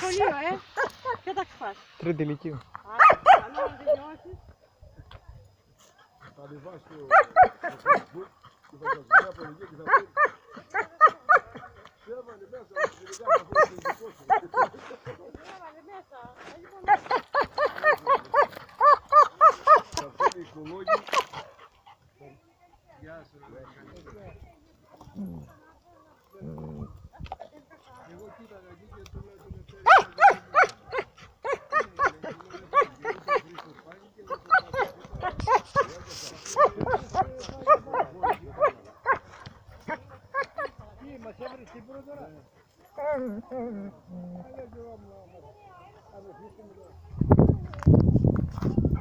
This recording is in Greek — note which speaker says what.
Speaker 1: σχολείο, ποιο τάξη πας?
Speaker 2: Τρίτη ηλικίου.
Speaker 1: Καλό να τελειώσεις.
Speaker 3: Θα ανεβάσει στο Facebook και θα σας βγει από εκεί και θα πει «Σε έβαλε μέσα, τελικά θα πω το δικό σου».
Speaker 1: Έβαλε μέσα.
Speaker 3: Θα φέρει οικολόγοι. Γεια σου ρε. Εγώ κοίταγα εκεί και του λέω τον εφέρει. Μας έβρες τίποτα τώρα. Αν δεν ξέρω,